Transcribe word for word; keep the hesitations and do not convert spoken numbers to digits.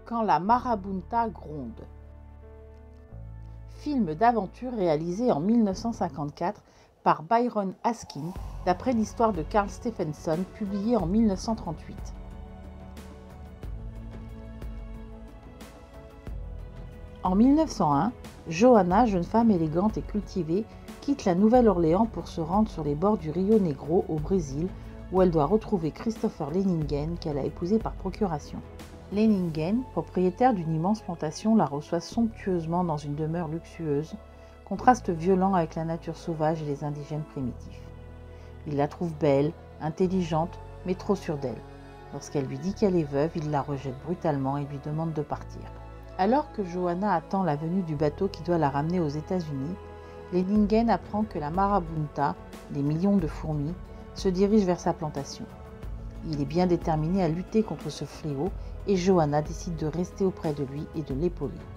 Quand la marabunta gronde. Film d'aventure réalisé en mille neuf cent cinquante-quatre par Byron Askin, d'après l'histoire de Carl Stephenson, publiée en mille neuf cent trente-huit. En mille neuf cent un, Johanna, jeune femme élégante et cultivée, quitte la Nouvelle-Orléans pour se rendre sur les bords du Rio Negro, au Brésil, où elle doit retrouver Christopher Lenningen, qu'elle a épousé par procuration. Lenningen, propriétaire d'une immense plantation, la reçoit somptueusement dans une demeure luxueuse, contraste violent avec la nature sauvage et les indigènes primitifs. Il la trouve belle, intelligente, mais trop sûre d'elle. Lorsqu'elle lui dit qu'elle est veuve, il la rejette brutalement et lui demande de partir. Alors que Johanna attend la venue du bateau qui doit la ramener aux États-Unis, Lenningen apprend que la marabunta, les millions de fourmis, se dirige vers sa plantation. Il est bien déterminé à lutter contre ce fléau et Johanna décide de rester auprès de lui et de l'épauler.